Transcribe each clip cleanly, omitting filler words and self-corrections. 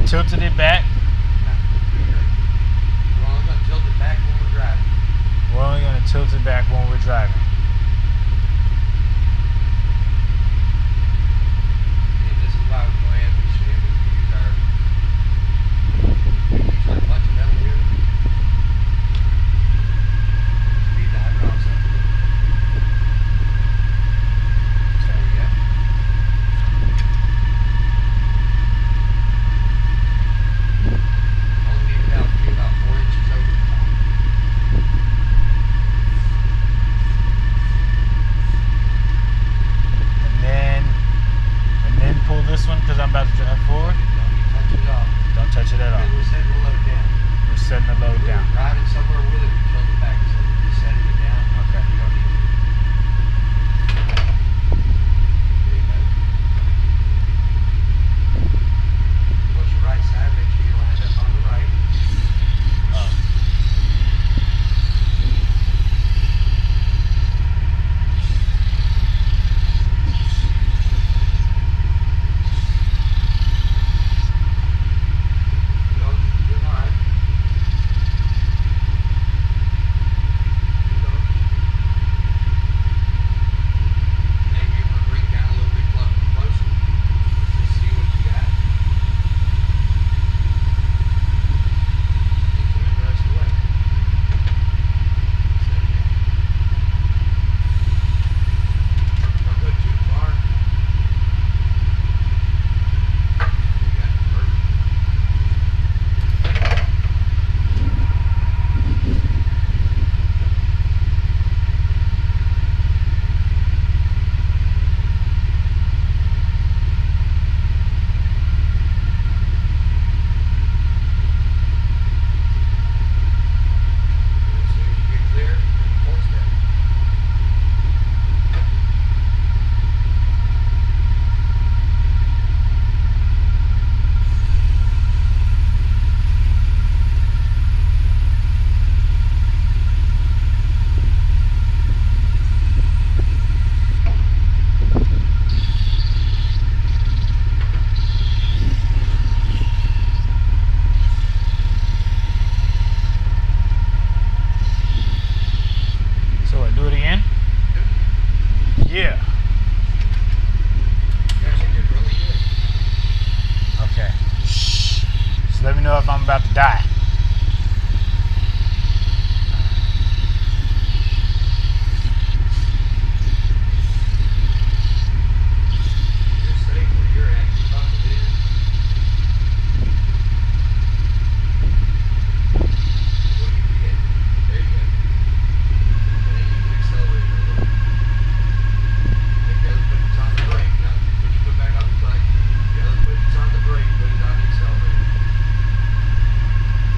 tilted it back. We're only going to tilt it back when we're driving. We're only going to tilt it back when we're driving. And this is why we go ahead and use our clutch pedal here. Speed the hydraulics up a little bit. There you go. Only need it out to be about 4 inches over the top. And then pull this one because I'm about to drive forward. Don't you touch it off. Don't touch it at all. And we're setting the load down. We're setting the load down. Driving somewhere with it, we tilt it back. So we're just setting it down. Okay. You don't need to. There you go. Push your right side, make sure you line up on the right. Oh. You're alright. Maybe you want to bring it down a little bit closer. Just see what you got. Keep the wind rest away. Set it down. Don't go too far. You got it. Perfect. As soon as you get clear, full step. So what, do it again? Yeah. You actually did really good. Okay. Just let me know if I'm about to die. You're safe where you're at. You buckled in. What do you forget? There you go. And then you can accelerate a little. Take the other foot that's on the brake. Now, put your foot back on the clutch. The other foot that's on the brake, put it on the accelerator.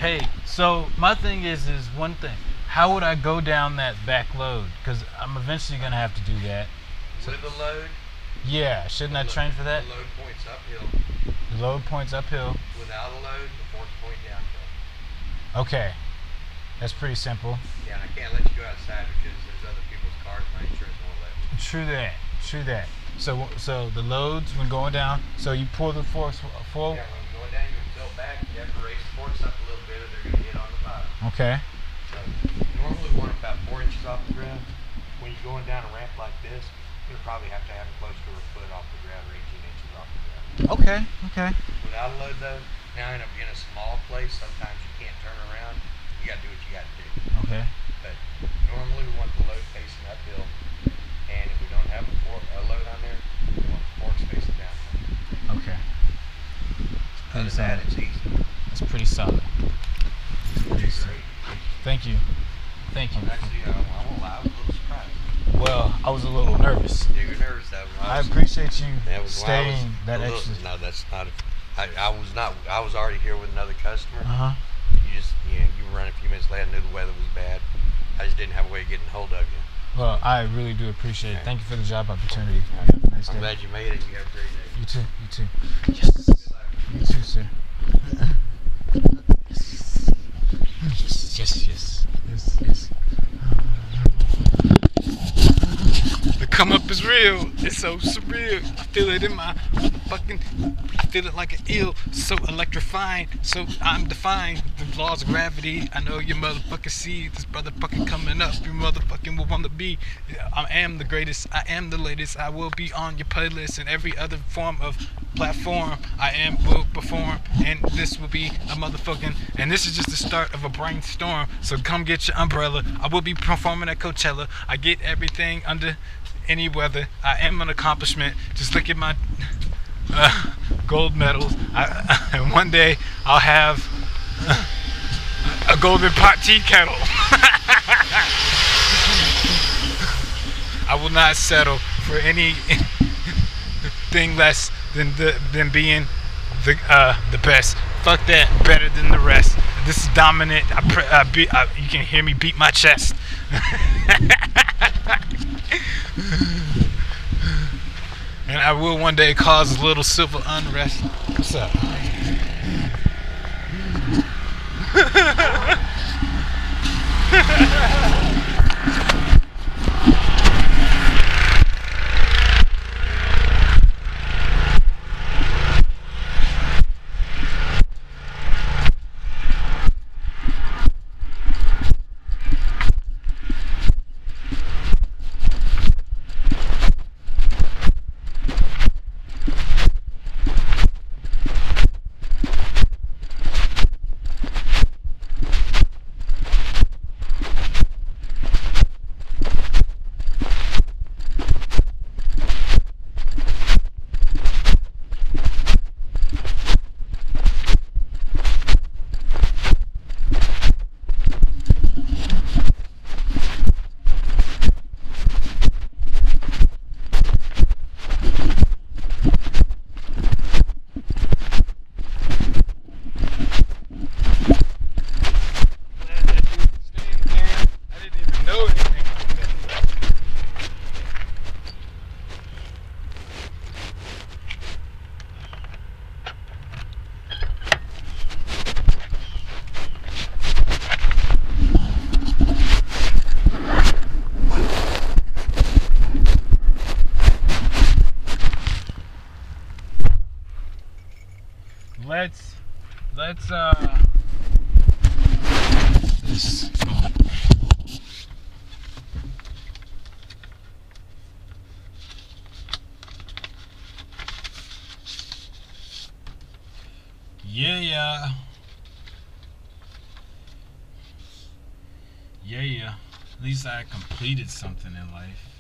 Hey, so my thing is one thing. How would I go down that back load? Because I'm eventually gonna have to do that. With the load, Yeah, shouldn't I train for that? the load points uphill. The load points uphill. Without a load, the forks point downhill. Okay, that's pretty simple. Yeah, and I can't let you go outside because there's other people's cars. My insurance won't let me. True that. True that. So the loads when going down. So you pull the forks forward. Yeah, when you're going down, you can tilt back. You have to raise the forks up a little bit, or they're going to hit on the bottom. Okay. So normally we want them about 4 inches off the ground. When you're going down a ramp like this, you'll probably have to have it close to a foot off the ground or 18 inches off the ground. Okay. Okay. Without a load though, now in a small place, sometimes you can't turn around. You got to do what you got to do. Okay. But normally we want the load facing uphill, and if we don't have a load on there, we want the forks facing downhill. Okay. Other than that, it's easy. That's pretty solid. Pretty great. Thank you. Thank you. Actually, I won't lie, I was a little surprised. Well, I was a little nervous. Yeah, you're nervous though. I appreciate you That was why I was staying that a little- extra. No, that's not. I was not. I was already here with another customer. Uh huh. You were running a few minutes late. I knew the weather was bad. I just didn't have a way of getting hold of you. Well, I really do appreciate it. Thank you for the job opportunity. Nice I'm day. glad you made it. You have a great day. You too. You too. Yes. Good luck. You too, sir. Yes. Yes. Yes. Yes. Yes. The come up is real. It's so surreal. I feel it in my fucking. I feel it like an eel. So electrifying. So I'm defying the laws of gravity. I know you motherfucking see this motherfucking coming up. You motherfucking will want to be. I am the greatest. I am the latest. I will be on your playlist and every other form of platform. Will perform, and this will be a motherfucking. And this is just the start of a brainstorm. So come get your umbrella. I will be performing at Coachella. I get everything under any weather. I am an accomplishment. Just look at my gold medals. And one day I'll have a golden pot tea kettle. I will not settle for anything less than being the best. Fuck that. Better than the rest. This is dominant. You can hear me beat my chest. And I will one day cause a little civil unrest. What's up? Let's this. Yeah. At least I completed something in life.